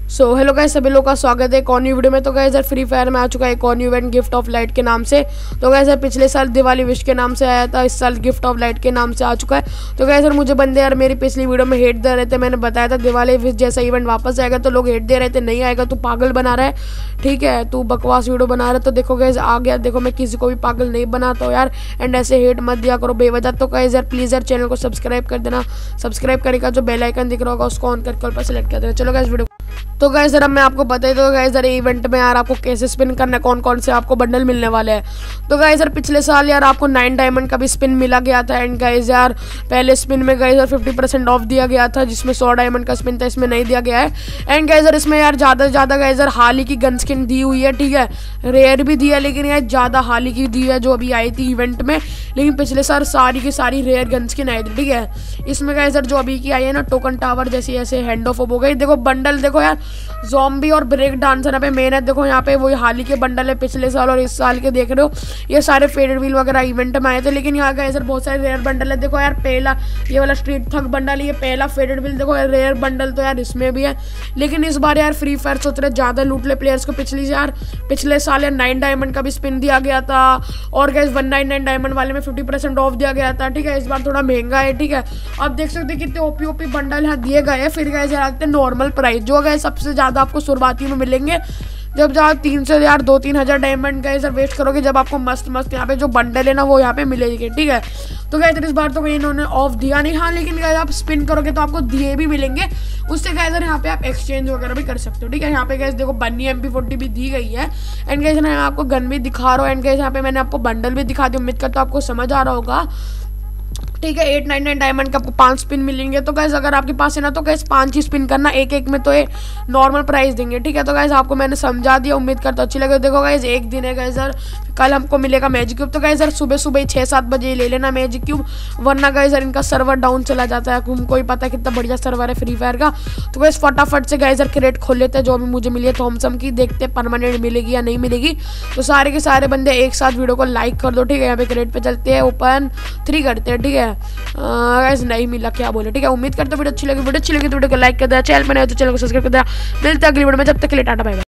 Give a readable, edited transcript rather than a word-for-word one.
So hello guys, सभी लोगों का स्वागत है एक और न्यू वीडियो में। तो गाइस यार फ्री फायर में आ चुका है एक और new event gift of light के नाम से। तो गाइस यार पिछले साल दिवाली विश के नाम से आया था, इस साल गिफ्ट ऑफ लाइट के नाम से आ चुका है। तो गाइस यार मुझे बंदे यार मेरी पिछली वीडियो में हेट दे रहे थे। मैंने बताया था दिवाली विश जैसा इवेंट वापस आएगा, तो लोग हेट दे रहे थे नहीं आएगा, तू पागल बना रहा है, ठीक है, तू बकवास वीडियो बना रहा है। तो देखो गाइस आ गया, देखो मैं किसी को भी पागल नहीं बनाता हूँ यार, एंड ऐसे हेट मत दिया करो बेवजह। तो गाइस यार प्लीज़ यार चैनल को सब्सक्राइब कर देना, सब्सक्राइब करेगा जो बेल आइकन दिख रहा होगा उसको ऑन करके ऑल पर सेलेक्ट कर देना। चलो गाइस वीडियो। तो गाइस जरा मैं आपको बता दो गाइस यार इवेंट में यार आपको कैसे स्पिन करना है, कौन कौन से आपको बंडल मिलने वाले हैं। तो गाइस यार पिछले साल यार आपको 9 डायमंड का भी स्पिन मिला गया था, एंड गाइस यार पहले स्पिन में गाइस यार 50% ऑफ दिया गया था, जिसमें 100 डायमंड का स्पिन था, इसमें नहीं दिया गया है। एंड गाइस यार इसमें यार ज़्यादा से ज़्यादा गाइस यार हाल ही की गन स्किन दी हुई है, ठीक है, रेयर भी दी है, लेकिन यार ज़्यादा हाल ही की दी है जो अभी आई थी इवेंट में। लेकिन पिछले साल सारी की सारी रेयर गन स्किन आई थी, ठीक है। इसमें गाइस यार जो अभी की आई है ना टोकन टावर जैसी ऐसे हैंड ऑफ हो गई। देखो बंडल देखो यार, ज़ॉम्बी और ब्रेक डांसर यहाँ पे मेन है। देखो यहाँ पे वही हाल ही के बंडल है पिछले साल और इस साल के, देख रहे हो ये सारे फेडेड व्हील वगैरह इवेंट में आए थे। लेकिन यहाँ का सर बहुत सारे रेयर बंडल है। देखो यार पहला ये वाला स्ट्रीट थग बंडल, ये पहला फेडेड व्हील, देखो रेयर बंडल तो यार इसमें भी है। लेकिन इस बार यार फ्री फायर सोच रहे ज़्यादा लूट ले प्लेयर्स को। पिछले साल यार 9 डायमंड का भी स्पिन दिया गया था, और गैस 199 डायमंड वाले में 50% ऑफ दिया गया था, ठीक है। इस बार थोड़ा महंगा है, ठीक है। अब देख सकते हैं कितने ओपी बंडल यहाँ दिए गए हैं। फिर गए आते हैं नॉर्मल प्राइस, जो गए सबसे ज़्यादा आपको शुरुआती में मिलेंगे जब आप 3 से यार 2-3 हज़ार डायमंड गए सर वेस्ट करोगे, जब आपको मस्त मस्त यहाँ पे जो बंडल है ना वो यहाँ पे मिलेंगे, ठीक है। तो गए इस बार तो कहीं इन्होंने ऑफ दिया नहीं, हाँ, लेकिन गए आप स्पिन करोगे तो आपको दिए भी मिलेंगे। उससे गए सर यहाँ पे आप एक्सचेंज वगैरह भी कर सकते हो, ठीक है। यहाँ पे गए देखो बन्नी MP40 भी दी गई है, एंड गए मैं आपको गन भी दिखा रहा हूँ, एंड गए यहाँ पे मैंने आपको बंडल भी दिखा दी। उम्मीद करता हूँ आपको समझ आ रहा होगा, ठीक है। 899 डायमंड का आपको 5 स्पिन मिलेंगे। तो गैस अगर आपके पास है ना तो गैस 5 ही स्पिन करना, एक में तो ये नॉर्मल प्राइस देंगे, ठीक है। तो गैस आपको मैंने समझा दिया, उम्मीद करता अच्छी लगे। देखो गैस एक दिन है गैस सर, कल हमको मिलेगा मैजिक क्यूब। तो गैस सर सुबह सुबह 6-7 बजे ले लेना मैजिक क्यूब, वरना गैस सर इनका सर्वर डाउन चला जाता है। तुमको ही पता है कितना बढ़िया सर्वर है फ्री फायर का। तो गैस फटाफट से गैस सर क्रेट खोल लेते हैं, जो भी मुझे मिली है थॉमसम की, देखते हैं परमानेंट मिलेगी या नहीं मिलेगी। तो सारे के सारे बंदे एक साथ वीडियो को लाइक कर दो, ठीक है। यहाँ पे क्रेट पे चलते हैं, ओपन 3 करते हैं, ठीक है। गाइस नहीं मिला क्या बोले, ठीक है। उम्मीद करते वीडियो अच्छी लगी तो वीडियो को लाइक कर दिया, चैनल पर नए हो तो चैनल को सब्सक्राइब कर दिया। मिलते हैं अगली वीडियो में, जब तक के लिए टाटा बाय बाय।